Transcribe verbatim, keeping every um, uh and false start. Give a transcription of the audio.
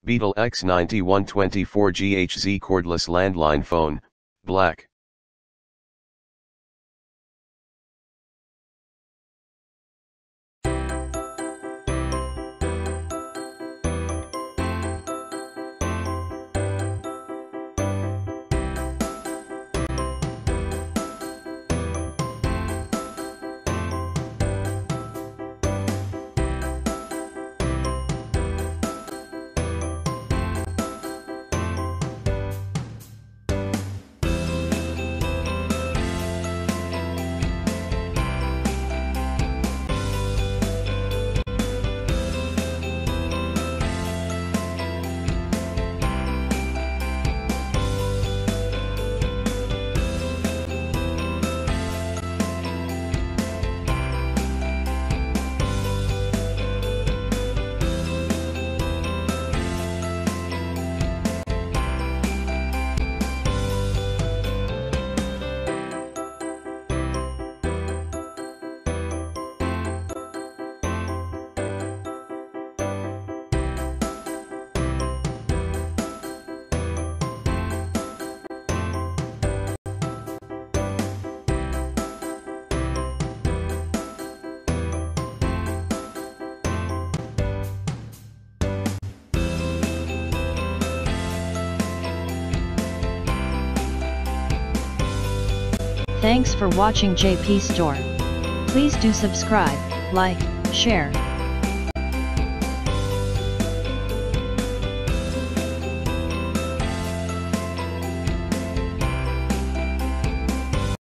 Beetle X nine one two four G H Z cordless landline phone, black. Thanks for watching J P Store. Please do subscribe, like, share,